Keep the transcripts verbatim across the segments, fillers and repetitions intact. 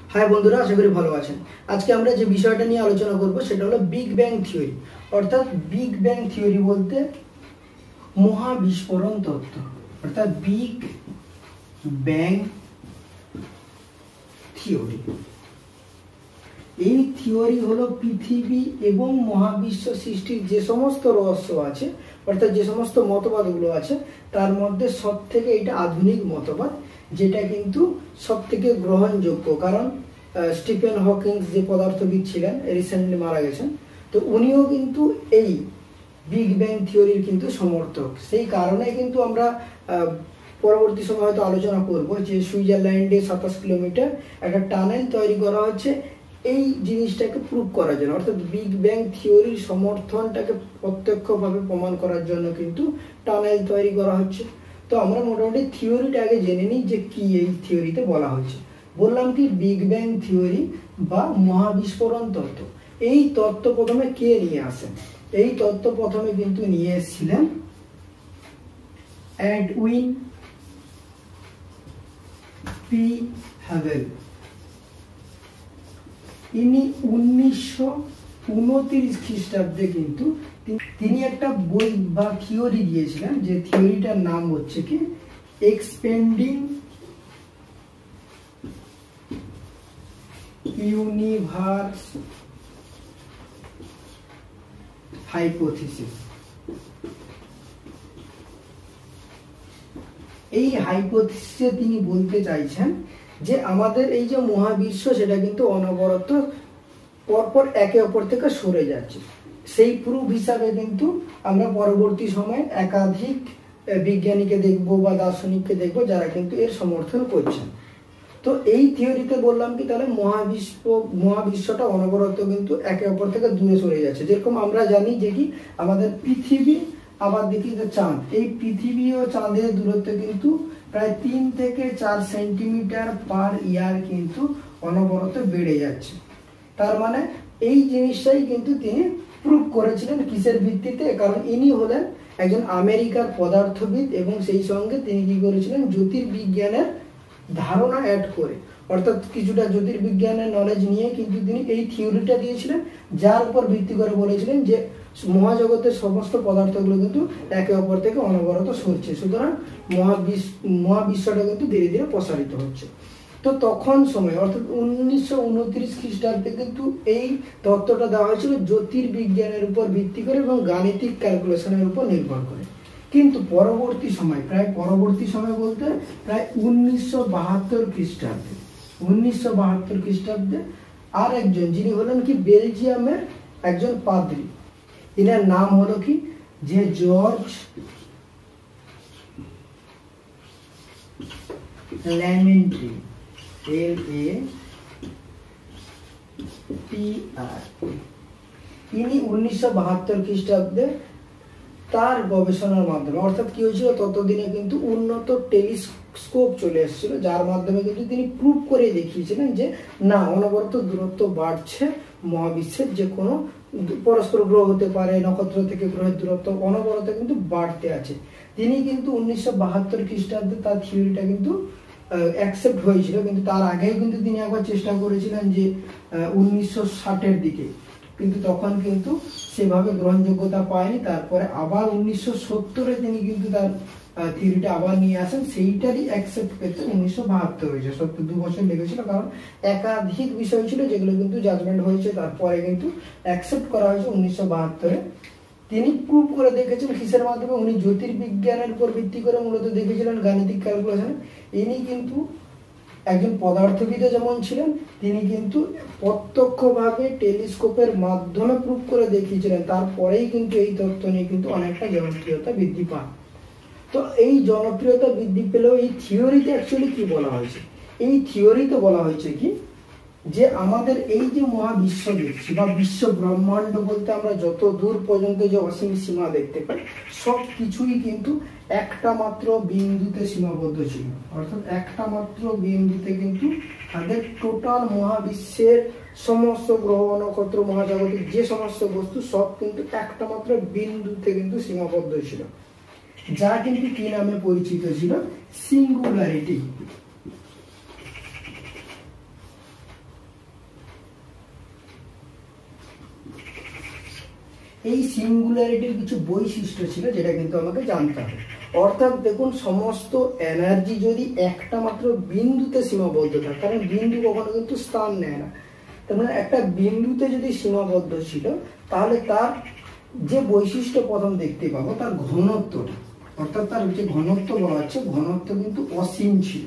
हाय बंधुरा आशा करी भालो आछेन। आज के आमरा जे विषयटा निये आलोचना करब सेटा हलो बिग बैंग थियोरी। अर्थात बिग बैंग थियोरी बोलते महाविस्फोरण तत्व, अर्थात बिग बैंग थियोरी। এই থিওরি হলো পৃথিবী এবং মহাবিশ্ব সৃষ্টির যে সমস্ত রহস্য আছে অর্থাৎ যে সমস্ত মতবাদগুলো আছে তার মধ্যে সবথেকে এটা আধুনিক মতবাদ, যেটা কিন্তু সবথেকে গ্রহণযোগ্য। কারণ স্টিফেন হকিং যে পদার্থবিদ ছিলেন রিসেন্টলি মারা গেছেন, তো উনিও কিন্তু এই বিগ ব্যাং থিওরির কিন্তু সমর্থক। সেই কারণে কিন্তু আমরা পরবর্তী সময় হয়তো আলোচনা করব যে সুইজারল্যান্ডে সাতাশ কিলোমিটার একটা টানেল তৈরি করা হচ্ছে এই জিনিসটাকে প্রুভ করার জন্য, অর্থাৎ বিগ ব্যাং থিওরির সমর্থনটাকে প্রত্যক্ষভাবে প্রমাণ করার জন্য কিন্তু টানেল তৈরি করা হচ্ছে। তো আমরা মোটামুটি থিওরিটা আগে জেনে নিই যে কি এই থিওরিতে বলা হচ্ছে। বললাম কি বিগ ব্যাং থিওরি বা মহাবিস্ফোরণ তত্ত্ব। এই তত্ত্ব প্রথমে কে নিয়ে আসেন? এই তত্ত্ব প্রথমে কিন্তু নিয়ে এসেছিলেন এডউইন পি হ্যাভেল। ইনি উনিশশো উনত্রিশ খ্রিস্টাব্দে কিন্তু তিনি একটা বই বা থিওরি দিয়েছিলেন, যে থিওরিটার নাম হচ্ছে কি এক্সপেন্ডিং ইউনিভার্স হাইপোথিসিস। এই হাইপোথিসিসে তিনি বলতে চাইছেন যে আমাদের এই যে মহাবিশ্ব সেটা কিন্তু অনবরত পরপর একে অপর থেকে সরে যাচ্ছে। সেই প্রুফ হিসাবে কিন্তু আমরা পরবর্তী সময়ে একাধিক বিজ্ঞানীকে দেখব বা দার্শনিককে দেখব যারা কিন্তু এর সমর্থন করছেন। তো এই থিওরিতে বললাম কি তাহলে মহাবিশ্ব মহাবিশ্বটা অনবরত কিন্তু একে অপর থেকে দূরে সরে যাচ্ছে। যেরকম আমরা জানি যে কি আমাদের পৃথিবী আবার দেখি যে চাঁদ, এই পৃথিবী ও চাঁদের দূরত্ব কিন্তু প্রায় তিন থেকে চার সেন্টিমিটার পার ইয়ার কিন্তু অনবরত বেড়ে যাচ্ছে। তার মানে এই জিনিসটাই কিন্তু তিনি প্রুভ করেছিলেন কিসের ভিত্তিতে? কারণ ইনি হলেন একজন আমেরিকার পদার্থবিদ এবং সেই সঙ্গে তিনি কি করেছিলেন জ্যোতির্বিজ্ঞানের ধারণা অ্যাড করে, অর্থাৎ কিছুটা জ্যোতির্বিজ্ঞানের নলেজ নিয়ে কিন্তু তিনি এই থিওরিটা দিয়েছিলেন, যার উপর ভিত্তি করে বলেছিলেন যে মহাজগতের সমস্ত পদার্থগুলো কিন্তু একে অপর থেকে অনবরত সরছে, সুতরাং মহাবিশ্ব মহাবিশ্বটা কিন্তু ধীরে ধীরে প্রসারিত হচ্ছে। তো তখন সময় অর্থাৎ উনিশশো উনত্রিশ খ্রিস্টাব্দে কিন্তু এই তত্ত্বটা দেওয়া হয়েছিল জ্যোতির্বিজ্ঞানের উপর ভিত্তি করে এবং গাণিতিক ক্যালকুলেশনের উপর নির্ভর করে। কিন্তু পরবর্তী সময় প্রায় পরবর্তী সময় বলতে প্রায় উনিশশো বাহাত্তর খ্রিস্টাব্দে উনিশশো বাহাত্তর খ্রিস্টাব্দে আর একজন যিনি হলেন কি বেলজিয়ামের একজন পাদ্রী, ইনার নাম হলো কি যে George ল্যামেন্ট্রি, L A P R. ইনি উনিশশো বাহাত্তর খ্রিস্টাব্দে তার গবেষণার মাধ্যমে, অর্থাৎ কি হয়েছিল ততদিনে কিন্তু উন্নত টেলিস্কোপ চলে এসেছিল, যার মাধ্যমে কিন্তু তিনি প্রুভ করে দেখিয়েছিলেন যে না অনবরত দূরত্ব বাড়ছে মহাবিশ্বের, যে কোনো পরস্পর গ্রহ হতে পারে, নক্ষত্র থেকে গ্রহের দূরত্ব অনবরত কিন্তু বাড়তে আছে। তিনি কিন্তু উনিশশো বাহাত্তর খ্রিস্টাব্দে তার থিওরিটা কিন্তু অ্যাকসেপ্ট হয়েছিল, কিন্তু তার আগেই কিন্তু তিনি একবার চেষ্টা করেছিলেন যে উনিশশো ষাটের দিকে, কিন্তু তখন কিন্তু সেভাবে গ্রহণযোগ্যতা পায়নি। তারপরে আবার উনিশশো সত্তরে তিনি কিন্তু তার থিওরিটা আবার নিয়ে আসেন, সেইটারই অ্যাকসেপ্ট পেতে উনিশশো বাহাত্তর হয়েছে। সত্তর দু বছর লেগেছিল, কারণ একাধিক বিষয় ছিল যেগুলো কিন্তু জাজমেন্ট হয়েছে, তারপরে কিন্তু অ্যাকসেপ্ট করা হয়েছে উনিশশো বাহাত্তরে। তিনি প্রুভ করে দেখেছেন কিসের মাধ্যমে? উনি জ্যোতির্বিজ্ঞানের উপর ভিত্তি করে মূলত দেখেছিলেন গাণিতিক ক্যালকুলেশন। ইনি কিন্তু একজন পদার্থবিদ যেমন ছিলেন, তিনি কিন্তু প্রত্যক্ষভাবে টেলিস্কোপের মাধ্যমে প্রুভ করে দেখিয়েছিলেন। তারপরেই কিন্তু এই তত্ত্ব নিয়ে কিন্তু অনেকটা জনপ্রিয়তা বৃদ্ধি পায়। তো এই জনপ্রিয়তা বৃদ্ধি পেলেও এই থিওরিতে অ্যাকচুয়ালি কি বলা হয়েছে? এই থিওরিতে বলা হয়েছে কি যে আমাদের এই যে মহাবিশ্ব দেখছি বা বিশ্ব ব্রহ্মাণ্ড বলতে আমরা যত দূর পর্যন্ত যে অসীম সীমা দেখতে পাই সব কিছুই কিন্তু একটা মাত্র বিন্দুতে সীমাবদ্ধ ছিল, অর্থাৎ একটা মাত্র বিন্দুতে কিন্তু তাদের টোটাল মহাবিশ্বের সমস্ত গ্রহ নক্ষত্র মহাজগতের যে সমস্ত বস্তু সব কিন্তু একটা মাত্র বিন্দুতে কিন্তু সীমাবদ্ধ ছিল, যা কিন্তু কি নামে পরিচিত ছিল? সিঙ্গুলারিটি। এই সিঙ্গুলারিটির কিছু বৈশিষ্ট্য ছিল যেটা কিন্তু আমাকে জানতে হবে। অর্থাৎ দেখুন, সমস্ত এনার্জি যদি একটা মাত্র বিন্দুতে সীমাবদ্ধ থাকে, কারণ বিন্দু কখনো কিন্তু স্থান নেয় না, তার মানে একটা বিন্দুতে যদি সীমাবদ্ধ ছিল তাহলে তার যে বৈশিষ্ট্য প্রথম দেখতে পাবো তার ঘনত্বটা, অর্থাৎ তার যে ঘনত্ব বলা হচ্ছে ঘনত্ব কিন্তু অসীম ছিল।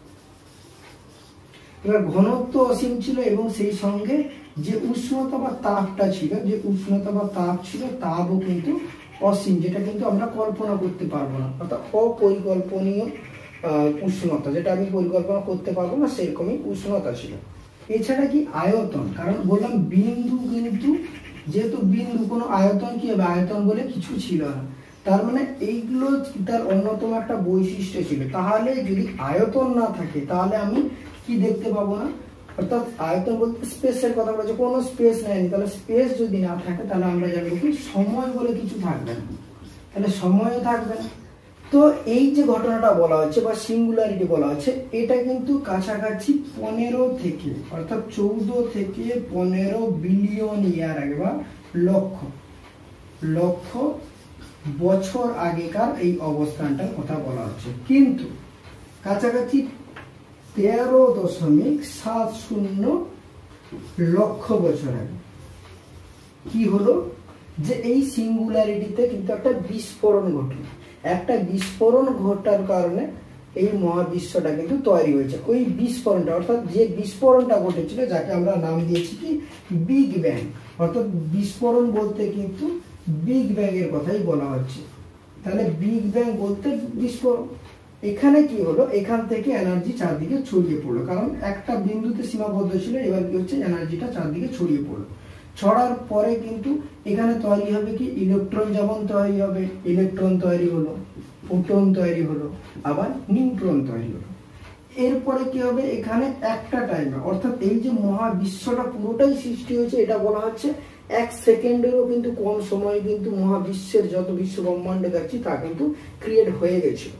এবার ঘনত্ব অসীম ছিল এবং সেই সঙ্গে যে উষ্ণতা বা তাপটা ছিল, যে উষ্ণতা বা তাপ ছিল তাপও কিন্তু অসীম, যেটা কিন্তু আমরা কল্পনা করতে পারবো না, অর্থাৎ অপরিকল্পনীয় উষ্ণতা, যেটা আমি পরিকল্পনা করতে পারবো না সেরকমই উষ্ণতা ছিল। এছাড়া কি আয়তন, কারণ বললাম বিন্দু কিন্তু যেহেতু বিন্দু কোনো আয়তন কি হবে, আয়তন বলে কিছু ছিল না, তার মানে এইগুলো তার অন্যতম একটা বৈশিষ্ট্য ছিল। তাহলে যদি আয়তন না থাকে তাহলে আমি কি দেখতে পাবো না, অর্থাৎ আয়তন বলতে স্পেসের কথা বলেছে, কোনো স্পেস নেয়নি, তাহলে স্পেস যদি না থাকে তাহলে আমরা জানবো কি সময় বলে কিছু থাকবে না, তাহলে সময়ও থাকবে না। তো এই যে ঘটনাটা বলা হচ্ছে বা সিঙ্গুলারিটি বলা হচ্ছে, এটা কিন্তু কাছাকাছি পনেরো থেকে অর্থাৎ চৌদ্দ থেকে পনেরো বিলিয়ন ইয়ার আগে বা লক্ষ লক্ষ বছর আগেকার এই অবস্থানটার কথা বলা হচ্ছে। কিন্তু কাছাকাছি তেরো দশমিক সাত শূন্য লক্ষ বছর আগে কি হলো, যে এই সিঙ্গুলারিটিতে কিন্তু একটা বিস্ফোরণ ঘটলো। একটা বিস্ফোরণ ঘটার কারণে এই মহাবিশ্বটা কিন্তু তৈরি হয়েছে। ওই বিস্ফোরণটা, অর্থাৎ যে বিস্ফোরণটা ঘটেছিল যাকে আমরা নাম দিয়েছি কি বিগ ব্যাং, অর্থাৎ বিস্ফোরণ বলতে কিন্তু বিগ ব্যাং এর কথাই বলা হচ্ছে। তাহলে বিগ ব্যাং বলতে বিস্ফোরণ। এখানে কি হলো, এখান থেকে এনার্জি চারদিকে ছড়িয়ে পড়লো, কারণ একটা বিন্দুতে সীমাবদ্ধ ছিল, এবার কি হচ্ছে এনার্জিটা চারদিকে ছড়িয়ে পড়লো। ছড়ার পরে কিন্তু এখানে তৈরি হবে কি ইলেকট্রন, যেমন তৈরি হবে ইলেকট্রন তৈরি হলো, প্রোটন তৈরি হলো, আবার নিউট্রন তৈরি হলো। এরপরে কি হবে, এখানে একটা টাইমে, অর্থাৎ এই যে মহাবিশ্বটা পুরোটাই সৃষ্টি হয়েছে, এটা বলা হচ্ছে এক সেকেন্ডেরও কিন্তু কম সময়ে কিন্তু মহাবিশ্বের যত বিশ্ব ব্রহ্মাণ্ড দেখছি তা কিন্তু ক্রিয়েট হয়ে গেছিল।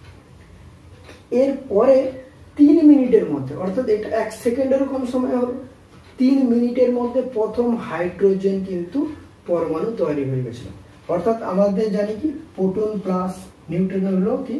এরপরে তিন মিনিটের মধ্যে, অর্থাৎ এটা এক সেকেন্ডেরও কম সময় হলো, তিন মিনিটের মধ্যে প্রথম হাইড্রোজেন কিন্তু পরমাণু তৈরি হয়ে গেছিল। অর্থাৎ আমাদের জানি কি প্রোটন প্লাস নিউট্রন হলো কি,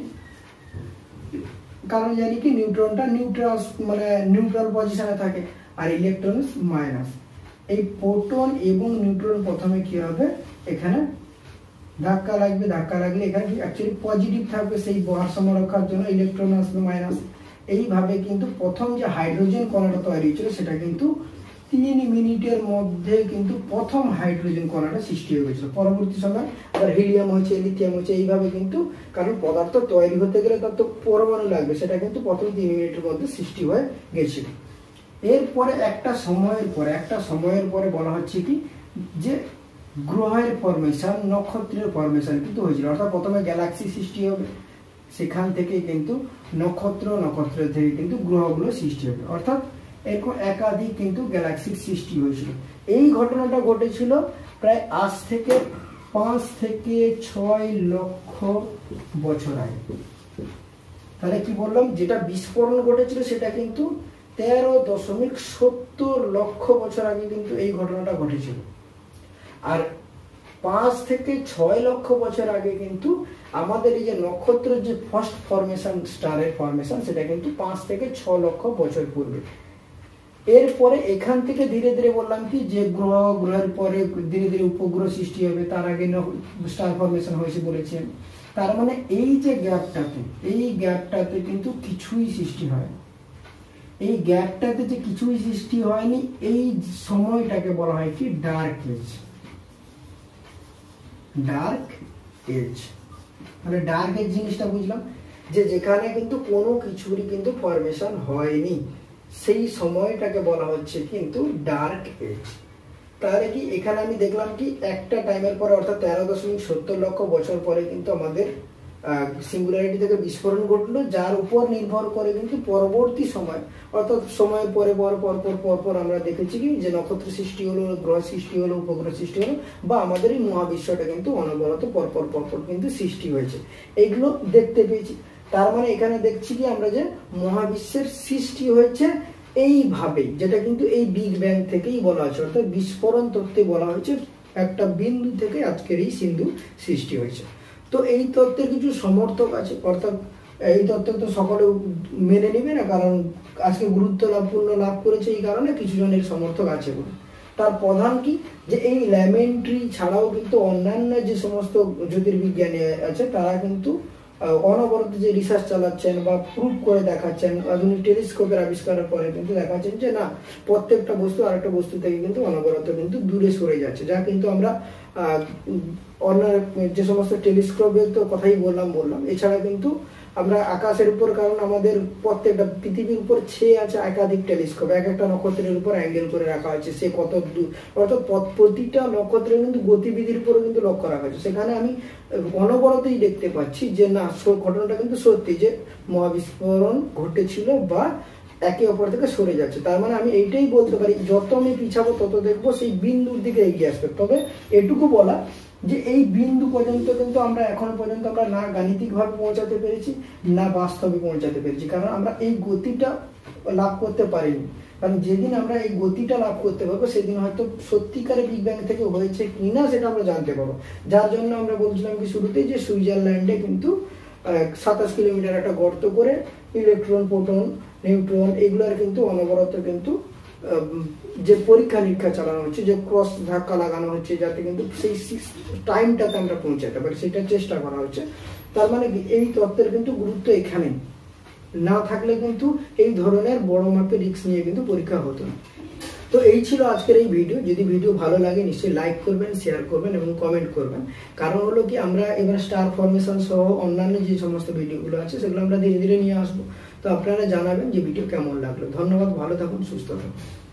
কারণ জানি কি নিউট্রনটা নিউট্রাল মানে নিউট্রাল পজিশনে থাকে আর ইলেকট্রন মাইনাস। এই প্রোটন এবং নিউট্রন প্রথমে কি হবে, এখানে ধাক্কা লাগবে, ধাক্কা লাগলে এখানে অ্যাকচুয়ালি পজিটিভ থাকবে, সেই ভারসাম্য রক্ষার জন্য ইলেকট্রন আসবে মাইনাস। এইভাবে কিন্তু প্রথম যে হাইড্রোজেন কণাটা তৈরি হয়েছিল সেটা কিন্তু তিন মিনিটের মধ্যে কিন্তু প্রথম হাইড্রোজেন কণাটা সৃষ্টি হয়ে গেছিল। পরবর্তী সময় আবার হিলিয়াম হয়েছে, লিথিয়াম হয়েছে, এইভাবে কিন্তু, কারণ পদার্থ তৈরি হতে গেলে তার তো পরমাণু লাগবে, সেটা কিন্তু প্রথম তিন মিনিটের মধ্যে সৃষ্টি হয়ে গেছিল। এরপরে একটা সময়ের পরে একটা সময়ের পরে বলা হচ্ছে কি যে গ্রহের ফরমেশন, নক্ষত্রের ফরমেশন কিন্তু হয়েছিল। অর্থাৎ প্রথমে গ্যালাক্সি সৃষ্টি হবে, সেখান থেকে কিন্তু নক্ষত্র, নক্ষত্র থেকে কিন্তু গ্রহগুলো সৃষ্টি হবে, অর্থাৎ এরকম একাধিক কিন্তু গ্যালাক্সির সৃষ্টি হয়েছিল। এই ঘটনাটা ঘটেছিল প্রায় আজ থেকে পাঁচ থেকে ছয় লক্ষ বছর আগে। তাহলে কি বললাম, যেটা বিস্ফোরণ ঘটেছিল সেটা কিন্তু তেরো দশমিক সত্তর লক্ষ বছর আগে কিন্তু এই ঘটনাটা ঘটেছিল। আর পাঁচ থেকে ছয় লক্ষ বছর আগে কিন্তু আমাদের এই যে নক্ষত্রের যে ফার্স্ট ফরমেশন, স্টারের ফরমেশন, সেটা কিন্তু পাঁচ থেকে ছ লক্ষ বছর পূর্বে। এরপরে এখান থেকে ধীরে ধীরে বললাম কি যে গ্রহ, গ্রহের পরে ধীরে ধীরে উপগ্রহ সৃষ্টি হবে, তার আগে স্টার ফরমেশন হয়েছে বলেছেন। তার মানে এই যে গ্যাপটাতে, এই গ্যাপটাতে কিন্তু কিছুই সৃষ্টি হয়, এই গ্যাপটাতে যে কিছুই সৃষ্টি হয়নি, এই সময়টাকে বলা হয় কি ডার্ক এজ। ডার্ক এজ মানে ডার্ক এজ জিনিসটা বুঝলাম যে যেখানে কিন্তু কোনো কিছুরই কিন্তু ফরমেশন হয়নি, সেই সময়টাকে বলা হচ্ছে কিন্তু ডার্ক এজ। তাহলে কি এখানে আমি দেখলাম কি একটা টাইমের পরে, অর্থাৎ তেরো দশমিক সত্তর লক্ষ বছর পরে কিন্তু আমাদের সিঙ্গুলারিটি থেকে বিস্ফোরণ ঘটলো, যার উপর নির্ভর করে কিন্তু পরবর্তী সময়, অর্থাৎ সময়ের পরে পর পর পর পর পর আমরা দেখেছি কি যে নক্ষত্র সৃষ্টি হলো, গ্রহ সৃষ্টি হলো, উপগ্রহ সৃষ্টি হলো, বা আমাদের এই মহাবিশ্বটা কিন্তু অনবরত পরপর পরপর কিন্তু সৃষ্টি হয়েছে, এগুলো দেখতে পেয়েছি। তার মানে এখানে দেখছি কি আমরা যে মহাবিশ্বের সৃষ্টি হয়েছে এইভাবেই, যেটা কিন্তু এই বিগ ব্যাং থেকেই বলা হয়েছে, অর্থাৎ বিস্ফোরণ তত্ত্বে বলা হয়েছে একটা বিন্দু থেকে আজকের এই সিন্ধু সৃষ্টি হয়েছে। তো এই তত্ত্বের কিছু সমর্থক আছে, অর্থাৎ এই তত্ত্ব তো সকলে মেনে নেবে না, কারণ আজকে গুরুত্ব লাভপূর্ণ লাভ করেছে এই কারণে কিছু জনের সমর্থক আছে বলে। তার প্রধান কি, যে এই ল্যামেন্ট্রি ছাড়াও কিন্তু অন্যান্য যে সমস্ত জ্যোতির্বিজ্ঞানী আছে তারা কিন্তু অনবরত যে রিসার্চ চালাচ্ছেন বা প্রুভ করে দেখাচ্ছেন, আধুনিক টেলিস্কোপের আবিষ্কারের পরে কিন্তু দেখাচ্ছেন যে না, প্রত্যেকটা বস্তু আরেকটা বস্তু থেকে কিন্তু অনবরত কিন্তু দূরে সরে যাচ্ছে, যা কিন্তু আমরা অন্য যে সমস্ত টেলিস্কোপের তো কথাই বললাম বললাম এছাড়া কিন্তু আমরা আকাশের উপর, কারণ আমাদের প্রত্যেকটা পৃথিবীর উপর ছেয়ে আছে একাধিক টেলিস্কোপ, এক একটা নক্ষত্রের উপর অ্যাঙ্গেল করে রাখা হয়েছে, সে কত দূর, অর্থাৎ প্রতিটা নক্ষত্রের কিন্তু গতিবিধির উপরও কিন্তু লক্ষ্য রাখা হয়েছে। সেখানে আমি অনবরতই দেখতে পাচ্ছি যে না, ঘটনাটা কিন্তু সত্যি যে মহাবিস্ফোরণ ঘটেছিল বা একে অপর থেকে সরে যাচ্ছে। তার মানে আমি এইটাই বলতে পারি, যত আমি পিছাবো তত দেখবো সেই বিন্দুর দিকে এগিয়ে আসবে। তবে এটুকু বলা যে এই বিন্দু পর্যন্ত কিন্তু আমরা এখন পর্যন্ত আমরা না গাণিতিকভাবে পৌঁছাতে পেরেছি না বাস্তবে পৌঁছাতে পেরেছি, কারণ আমরা এই গতিটা লাভ করতে পারিনি। কারণ যেদিন আমরা এই গতিটা লাভ করতে পারবো সেদিন হয়তো সত্যিকারের বিগ ব্যাং থেকে হয়েছে কিনা সেটা আমরা জানতে পারবো। যার জন্য আমরা বলছিলাম কি শুরুতেই যে সুইজারল্যান্ডে কিন্তু সাতাশ কিলোমিটার একটা গর্ত করে ইলেকট্রন, প্রোটন, নিউট্রন এগুলোর কিন্তু অনবরত কিন্তু যে পরীক্ষা নিরীক্ষা চালানো হচ্ছে, যে ক্রস ধাক্কা লাগানো হচ্ছে যাতে কিন্তু সেই টাইমটাতে আমরা পৌঁছাতে পারি, সেটা চেষ্টা করা হচ্ছে। তার মানে এই তত্ত্বের কিন্তু গুরুত্ব এখানে না থাকলে কিন্তু এই ধরনের বড় মাপের রিস্ক নিয়ে কিন্তু পরীক্ষা হতো না। তো এই ছিল আজকের এই ভিডিও। যদি ভিডিও ভালো লাগে নিশ্চয়ই লাইক করবেন, শেয়ার করবেন এবং কমেন্ট করবেন। কারণ হলো কি, আমরা এবার স্টার ফরমেশন সহ অন্যান্য যে সমস্ত ভিডিওগুলো আছে সেগুলো আমরা ধীরে ধীরে নিয়ে আসবো। তো আপনারা জানাবেন যে ভিডিও কেমন লাগলো। ধন্যবাদ, ভালো থাকুন, সুস্থ থাকুন।